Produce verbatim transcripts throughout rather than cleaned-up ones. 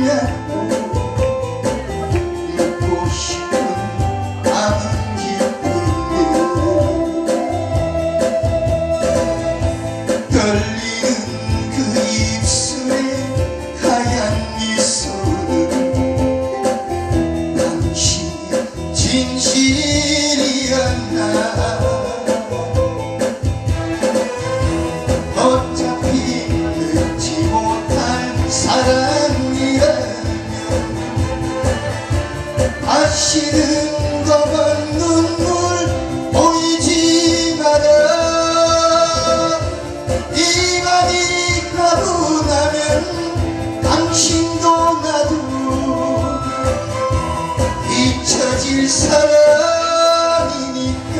마시는 검은 눈물 보이지 마라. 이 밤이 가고 나면 당신도 나도 잊혀질 사람이니까.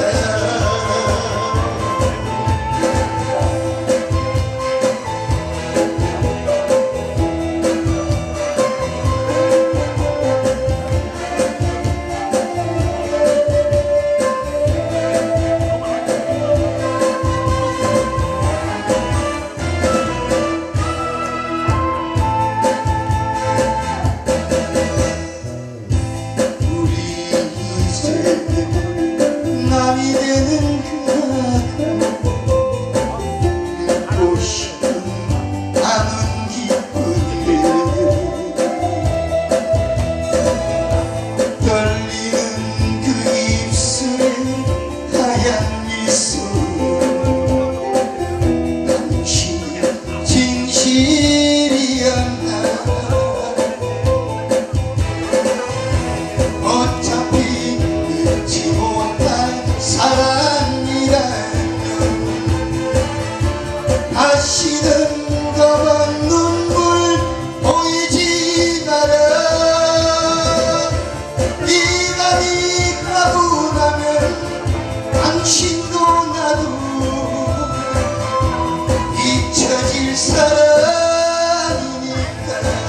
남이 되는 그만큼 묻고 싶은 남은 기쁨들 떨리는 그 입술에 하얀 미소 당신 진실이었나. 어차피 잊지 못할 사랑이라면 다시는 검은 눈물 보이지 마라. 이 밤이 가고 나면 당신도 나도 잊혀질 사람이니까.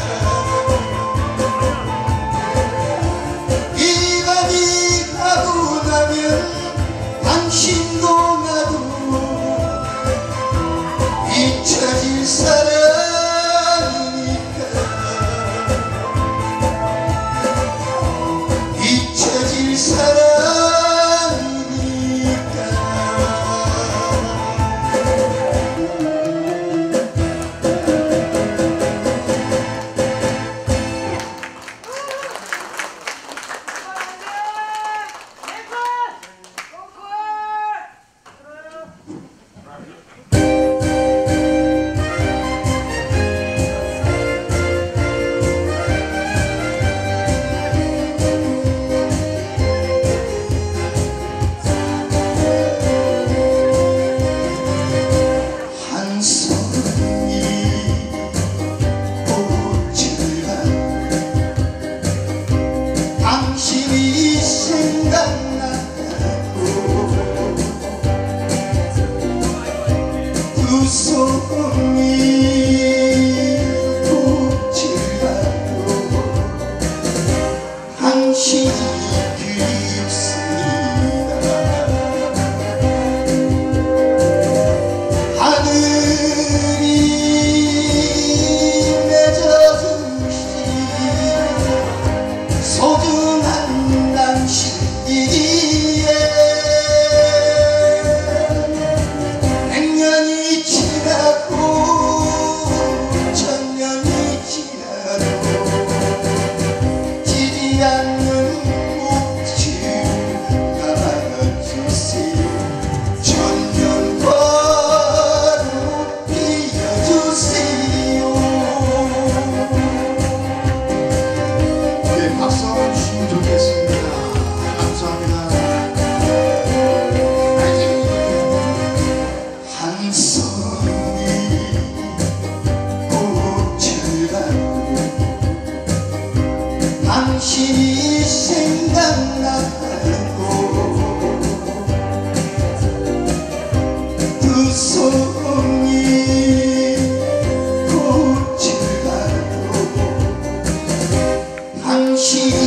이 밤이 가고 나면 당신도 나도 잊혀질 사람이니까. 잊혀질 사람이니까. 당신이 생각나고 두 손이 꽃을 가도 당신이 그립습니다. 하늘이 맺어주신 소중한 당신이기에 백년이 지나고 천년이 지나도 지지 않는 꽃을 남아주세요. 천년과도 피어주세요. 네, 박수 한번 주시면 좋겠습니다. 감사합니다. 한 손이 꽃을 가도 당신이 생각나고 두 손이 꽃을 가도 당신이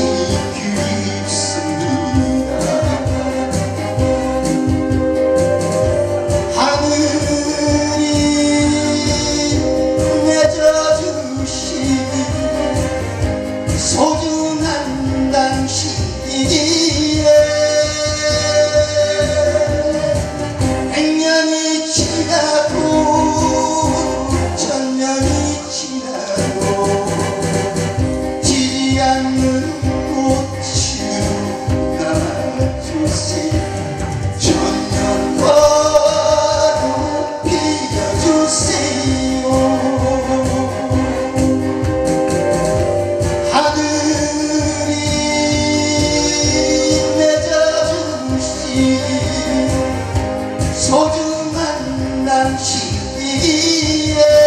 그립습니다. 하늘이 맺어주신 않는 꽃으로 가주세요. 천년화로 피워주세요. 하늘이 맺어주신 소중한 당신이기에